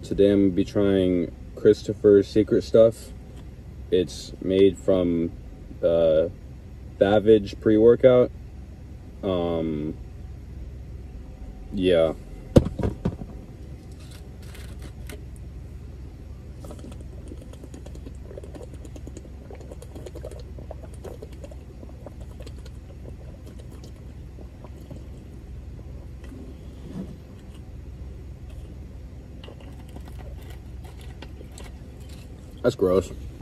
Today I'm gonna be trying Christopher's Secret Stuff. It's made from Thavage pre-workout. Yeah. That's gross.